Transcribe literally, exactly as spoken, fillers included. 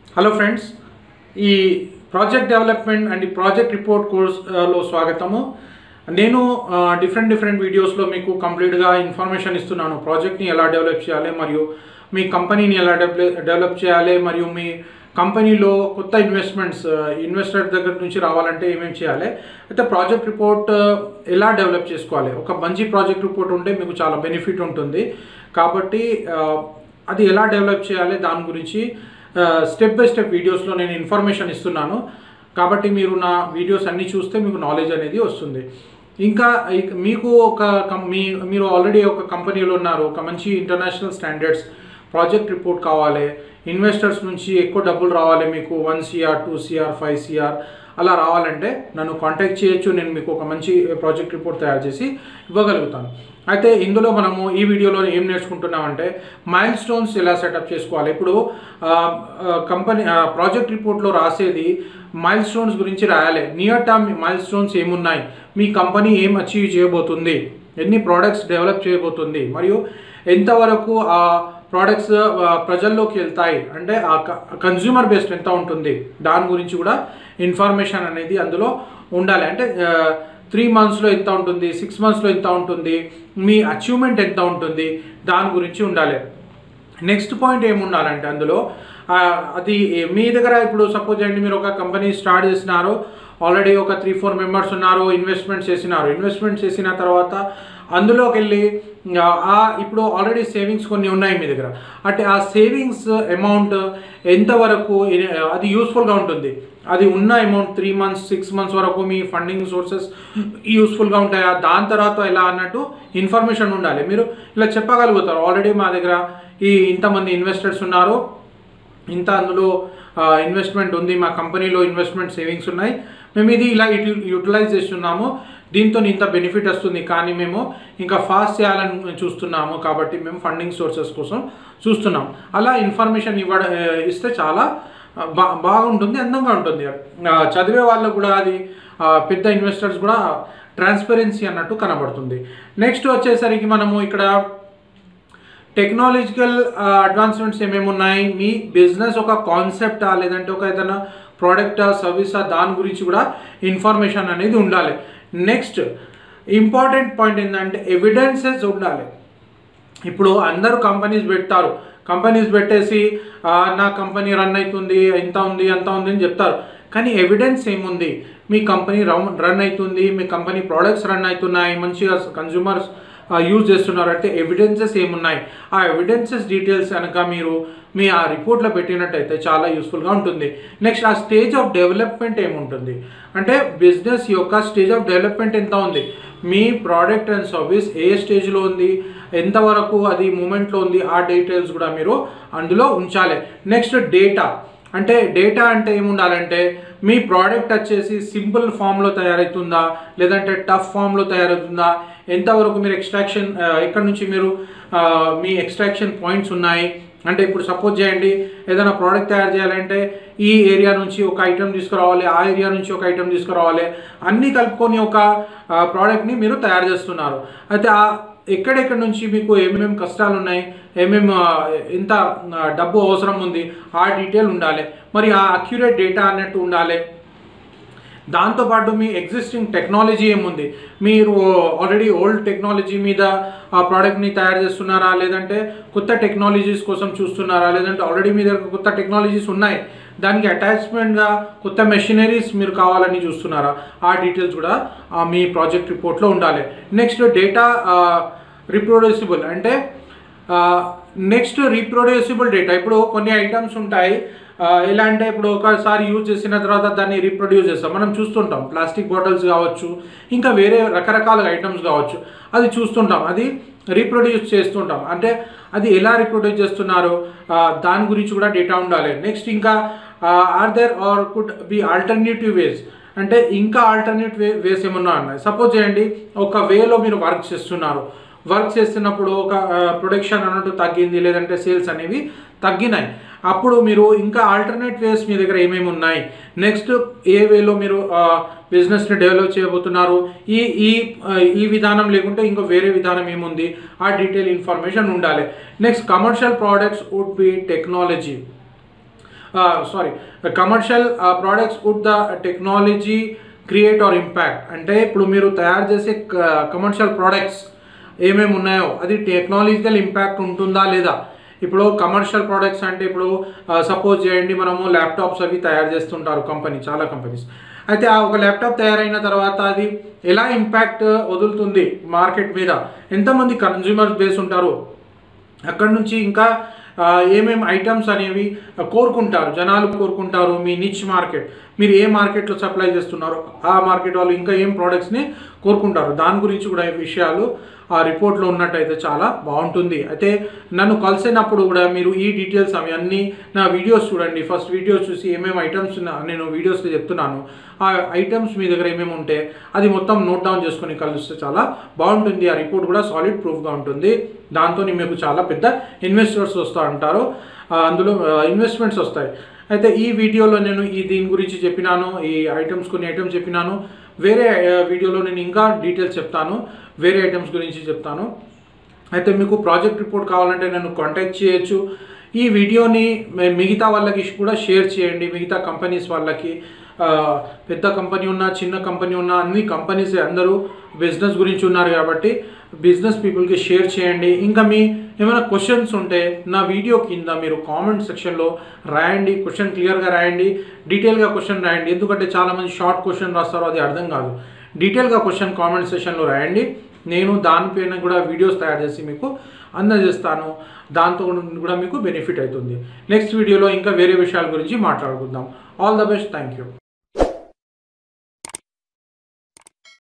Hello friends, ఈ project development and ఈ project report కోర్స్లో స్వాగతము. నేను డిఫరెంట్ డిఫరెంట్ వీడియోస్లో మీకు కంప్లీట్గా ఇన్ఫర్మేషన్ ఇస్తున్నాను. ప్రాజెక్ట్ని ఎలా డెవలప్ చేయాలి, మరియు మీ కంపెనీని ఎలా డెవలప్ చేయాలి, మరియు మీ కంపెనీలో కొత్త ఇన్వెస్ట్మెంట్స్ ఇన్వెస్టర్ దగ్గర నుంచి రావాలంటే ఏమేమి చేయాలి, అయితే ప్రాజెక్ట్ రిపోర్ట్ ఎలా డెవలప్ చేసుకోవాలి. ఒక మంచి ప్రాజెక్ట్ రిపోర్ట్ ఉంటే మీకు చాలా బెనిఫిట్ ఉంటుంది. కాబట్టి అది ఎలా డెవలప్ చేయాలి దాని గురించి స్టెప్ బై స్టెప్ వీడియోస్లో నేను ఇన్ఫర్మేషన్ ఇస్తున్నాను. కాబట్టి మీరు నా వీడియోస్ అన్నీ చూస్తే మీకు నాలెడ్జ్ అనేది వస్తుంది. ఇంకా మీకు ఒక మీ మీరు ఆల్రెడీ ఒక కంపెనీలో ఉన్నారు, ఒక మంచి ఇంటర్నేషనల్ స్టాండర్డ్స్ ప్రాజెక్ట్ రిపోర్ట్ కావాలి, ఇన్వెస్టర్స్ నుంచి ఎక్కువ డబ్బులు రావాలి, మీకు one CR two CR five CR అలా రావాలంటే నన్ను కాంటాక్ట్ చేయొచ్చు. నేను మీకు ఒక మంచి ప్రాజెక్ట్ రిపోర్ట్ తయారు చేసి ఇవ్వగలుగుతాను. అయితే ఇందులో మనము ఈ వీడియోలో ఏం నేర్చుకుంటున్నామంటే మైల్ స్టోన్స్ ఎలా సెటప్ చేసుకోవాలి. ఇప్పుడు కంపెనీ ప్రాజెక్ట్ రిపోర్ట్లో రాసేది మైల్ స్టోన్స్ గురించి రాయాలి. నియర్ టర్మ్ మైల్ స్టోన్స్ ఏమున్నాయి, మీ కంపెనీ ఏం అచీవ్ చేయబోతుంది, ఎన్ని ప్రోడక్ట్స్ డెవలప్ చేయబోతుంది, మరియు ఎంతవరకు ఆ ప్రోడక్ట్స్ ప్రజల్లోకి వెళ్తాయి, అంటే ఆ కన్జ్యూమర్ బేస్డ్ ఎంత ఉంటుంది, దాని గురించి కూడా ఇన్ఫర్మేషన్ అనేది అందులో ఉండాలి. అంటే త్రీ మంత్స్లో ఎంత ఉంటుంది, సిక్స్ మంత్స్లో ఎంత ఉంటుంది, మీ అచీవ్మెంట్ ఎంత ఉంటుంది, దాని గురించి ఉండాలి. నెక్స్ట్ పాయింట్ ఏముండాలంటే అందులో అది మీ దగ్గర ఇప్పుడు సపోజ్ అండి మీరు ఒక కంపెనీ స్టార్ట్ చేసినారు, ఆల్రెడీ ఒక త్రీ ఫోర్ మెంబర్స్ ఉన్నారు, ఇన్వెస్ట్మెంట్ చేసినారు. ఇన్వెస్ట్మెంట్ చేసిన తర్వాత అందులోకి వెళ్ళి ఇప్పుడు ఆల్రెడీ సేవింగ్స్ కొన్ని ఉన్నాయి మీ దగ్గర, అంటే ఆ సేవింగ్స్ అమౌంట్ ఎంతవరకు అది యూస్ఫుల్గా ఉంటుంది, అది ఉన్న amount three months six months వరకు మీ ఫండింగ్ సోర్సెస్ యూస్ఫుల్గా ఉంటాయా, దాని తర్వాత ఎలా అన్నట్టు ఇన్ఫర్మేషన్ ఉండాలి. మీరు ఇలా చెప్పగలుగుతారు, ఆల్రెడీ మా దగ్గర ఈ ఇంతమంది ఇన్వెస్టర్స్ ఉన్నారు, ఇంత అందులో ఇన్వెస్ట్మెంట్ ఉంది, మా కంపెనీలో ఇన్వెస్ట్మెంట్ సేవింగ్స్ ఉన్నాయి, మేము ఇది ఇలా యూటిలైజ్ చేస్తున్నాము, దీంతో ఇంత బెనిఫిట్ వస్తుంది, కానీ మేము ఇంకా ఫాస్ట్ చేయాలని చూస్తున్నాము, కాబట్టి మేము ఫండింగ్ సోర్సెస్ కోసం చూస్తున్నాం. అలా ఇన్ఫర్మేషన్ ఇవ్వడ ఇస్తే చాలా బా బాగుంటుంది అందంగా ఉంటుంది. చదివే వాళ్ళకు కూడా అది పెద్ద ఇన్వెస్టర్స్ కూడా ట్రాన్స్పరెన్సీ అన్నట్టు కనబడుతుంది. నెక్స్ట్ వచ్చేసరికి మనము ఇక్కడ టెక్నాలజికల్ అడ్వాన్స్మెంట్స్ ఏమేమి ఉన్నాయి, మీ బిజినెస్ ఒక కాన్సెప్టా లేదంటే ఒక ఏదైనా ప్రోడక్టా సర్వీసా, దాని గురించి కూడా ఇన్ఫర్మేషన్ అనేది ఉండాలి. నెక్స్ట్ ఇంపార్టెంట్ పాయింట్ ఏంటంటే ఎవిడెన్సెస్ ఉండాలి. ఇప్పుడు అందరూ కంపెనీస్ పెడతారు, కంపెనీస్ పెట్టేసి నా కంపెనీ రన్ అవుతుంది, ఎంత ఉంది అంత ఉంది అని చెప్తారు, కానీ ఎవిడెన్స్ ఏముంది, మీ కంపెనీ రన్ రన్ అవుతుంది, మీ కంపెనీ ప్రోడక్ట్స్ రన్ అవుతున్నాయి, మంచిగా కన్జ్యూమర్స్ యూజ్ చేస్తున్నారు అంటే ఎవిడెన్సెస్ ఏమున్నాయి, ఆ ఎవిడెన్సెస్ డీటెయిల్స్ కనుక మీరు మీ ఆ రిపోర్ట్లో పెట్టినట్టయితే చాలా యూస్ఫుల్గా ఉంటుంది. నెక్స్ట్ ఆ స్టేజ్ ఆఫ్ డెవలప్మెంట్ ఏముంటుంది, అంటే బిజినెస్ యొక్క స్టేజ్ ఆఫ్ డెవలప్మెంట్ ఎంత ఉంది, మీ ప్రోడక్ట్ అండ్ సర్వీస్ ఏ స్టేజ్లో ఉంది, ఎంతవరకు అది మూమెంట్లో ఉంది, ఆ డీటెయిల్స్ కూడా మీరు అందులో ఉంచాలి. నెక్స్ట్ డేటా, అంటే డేటా అంటే ఏముండాలంటే మీ ప్రోడక్ట్ వచ్చేసి సింపుల్ ఫామ్లో తయారవుతుందా లేదంటే టఫ్ ఫామ్లో తయారవుతుందా, ఎంతవరకు మీరు ఎక్స్ట్రాక్షన్ ఎక్కడి నుంచి మీరు మీ ఎక్స్ట్రాక్షన్ పాయింట్స్ ఉన్నాయి. అంటే ఇప్పుడు సపోజ్ చేయండి ఏదైనా ప్రోడక్ట్ తయారు చేయాలంటే ఈ ఏరియా నుంచి ఒక ఐటెం తీసుకురావాలి, ఆ ఏరియా నుంచి ఒక ఐటెం తీసుకురావాలి, అన్నీ కలుపుకొని ఒక ప్రోడక్ట్ని మీరు తయారు చేస్తున్నారు. అయితే ఆ ఎక్కడెక్కడి నుంచి మీకు ఏమేమి కష్టాలు ఉన్నాయి, ఏమేమి ఎంత డబ్బు అవసరం ఉంది, ఆ డీటెయిల్ ఉండాలి. మరి ఆ అక్యురేట్ డేటా అన్నట్టు ఉండాలి. దాంతోపాటు మీ ఎగ్జిస్టింగ్ టెక్నాలజీ ఏముంది, మీరు ఆల్రెడీ ఓల్డ్ టెక్నాలజీ మీద ఆ ప్రోడక్ట్ని తయారు చేస్తున్నారా లేదంటే కొత్త టెక్నాలజీస్ కోసం చూస్తున్నారా, లేదంటే ఆల్రెడీ మీ దగ్గర కొత్త టెక్నాలజీస్ ఉన్నాయి దానికి అటాచ్మెంట్గా కొత్త మెషినరీస్ మీరు కావాలని చూస్తున్నారా, ఆ డీటెయిల్స్ కూడా మీ ప్రాజెక్ట్ రిపోర్ట్లో ఉండాలి. నెక్స్ట్ డేటా రీప్రొడ్యూసిబుల్, అంటే నెక్స్ట్ రీప్రొడ్యూసిబుల్ డేటా. ఇప్పుడు కొన్ని ఐటమ్స్ ఉంటాయి ఎలా అంటే ఇప్పుడు ఒకసారి యూజ్ చేసిన తర్వాత దాన్ని రీప్రొడ్యూస్ చేస్తాం, మనం చూస్తుంటాం, ప్లాస్టిక్ బాటిల్స్ కావచ్చు, ఇంకా వేరే రకరకాల ఐటమ్స్ కావచ్చు, అది చూస్తుంటాం, అది రీప్రొడ్యూస్ చేస్తుంటాం. అంటే అది ఎలా రీప్రొడ్యూస్ చేస్తున్నారు దాని గురించి కూడా డేటా ఉండాలి. నెక్స్ట్ ఇంకా or there or could be alternative ways, అంటే ఇంకా ఆల్టర్నేటివ్ వే వేస్ ఏమన్నా ఉన్నాయి. సపోజ్ చేయండి ఒక వేలో మీరు వర్క్ చేస్తున్నారు, వర్క్ చేస్తున్నప్పుడు ఒక ప్రొడక్షన్ అన్నట్టు తగ్గింది లేదంటే సేల్స్ అనేవి తగ్గినాయి, అప్పుడు మీరు ఇంకా ఆల్టర్నేట్ వేస్ మీ దగ్గర ఏమేమి ఉన్నాయి, నెక్స్ట్ ఏ వేలో మీరు బిజినెస్ని డెవలప్ చేయబోతున్నారు, ఈ ఈ ఈ విధానం లేకుంటే ఇంకో వేరే విధానం ఏముంది, ఆ డీటెయిల్ ఇన్ఫర్మేషన్ ఉండాలి. Next commercial products would be technology, sorry commercial products would the technology create or impact అంటే ఇప్పుడు మీరు తయారు చేసే కమర్షియల్ ప్రోడక్ట్స్ ఏమేమి ఉన్నాయో అది టెక్నాలజికల్ ఇంపాక్ట్ ఉంటుందా లేదా. ఇప్పుడు కమర్షియల్ ప్రోడక్ట్స్ అంటే ఇప్పుడు సపోజ్ చేయండి మనము ల్యాప్టాప్స్ అవి తయారు చేస్తుంటారు కంపెనీ, చాలా కంపెనీస్. అయితే ఆ ఒక ల్యాప్టాప్ తయారైన తర్వాత అది ఎలా ఇంపాక్ట్ వదులుతుంది మార్కెట్ మీద, ఎంతమంది కన్జ్యూమర్స్ బేస్ ఉంటారు, అక్కడ నుంచి ఇంకా ఏమేమి ఐటమ్స్ అనేవి కోరుకుంటారు, జనాలు కోరుకుంటారు, మీ నిచ్ మార్కెట్, మీరు ఏ మార్కెట్లో సప్లై చేస్తున్నారు ఆ మార్కెట్ వాళ్ళు ఇంకా ఏం ప్రోడక్ట్స్ని కోరుకుంటారు, దాని గురించి కూడా ఈ విషయాలు ఆ రిపోర్ట్లో ఉన్నట్టయితే చాలా బాగుంటుంది. అయితే నన్ను కలిసినప్పుడు కూడా మీరు ఈ డీటెయిల్స్ అవి అన్నీ నా వీడియోస్ చూడండి. ఫస్ట్ వీడియోస్ చూసి ఏమేమి ఐటమ్స్ నేను వీడియోస్లో చెప్తున్నాను ఆ ఐటమ్స్ మీ దగ్గర ఏమేమి ఉంటే అది మొత్తం నోట్ డౌన్ చేసుకొని కలిస్తే చాలా బాగుంటుంది. ఆ రిపోర్ట్ కూడా సాలిడ్ ప్రూఫ్గా ఉంటుంది. దాంతో మీకు చాలా పెద్ద ఇన్వెస్టర్స్ వస్తూ ఉంటారు, అందులో ఇన్వెస్ట్మెంట్స్ వస్తాయి. అయితే ఈ వీడియోలో నేను ఈ దీని గురించి చెప్పినాను, ఈ ఐటమ్స్ కొన్ని ఐటమ్స్ చెప్పినాను. వేరే వీడియోలో నేను ఇంకా డీటెయిల్స్ చెప్తాను, వేరే ఐటమ్స్ గురించి చెప్తాను. అయితే మీకు ప్రాజెక్ట్ రిపోర్ట్ కావాలంటే నన్ను కాంటాక్ట్ చేయొచ్చు. ఈ వీడియోని మిగతా వాళ్ళకి కూడా షేర్ చేయండి, మిగతా కంపెనీస్ వాళ్ళకి. పెద్ద కంపెనీ ఉన్నా చిన్న కంపెనీ ఉన్నా అన్ని కంపెనీస్ అందరూ బిజినెస్ గురించి ఉన్నారు కాబట్టి బిజినెస్ పీపుల్కి షేర్ చేయండి. ఇంకా మీ ఏమైనా క్వశ్చన్స్ ఉంటే నా వీడియో కింద మీరు కామెంట్ సెక్షన్లో రాయండి, క్వశ్చన్ క్లియర్గా రాయండి, డీటెయిల్గా క్వశ్చన్ రాయండి. ఎందుకంటే చాలామంది షార్ట్ క్వశ్చన్ రాస్తారో అది అర్థం కాదు. డీటెయిల్గా క్వశ్చన్ కామెంట్ సెక్షన్లో రాయండి, నేను దానిపైన కూడా వీడియోస్ తయారు చేసి మీకు అందజేస్తాను. దాంతో కూడా మీకు బెనిఫిట్ అవుతుంది. నెక్స్ట్ వీడియోలో ఇంకా వేరే విషయాల గురించి మాట్లాడుకుందాం. All the best, thank you.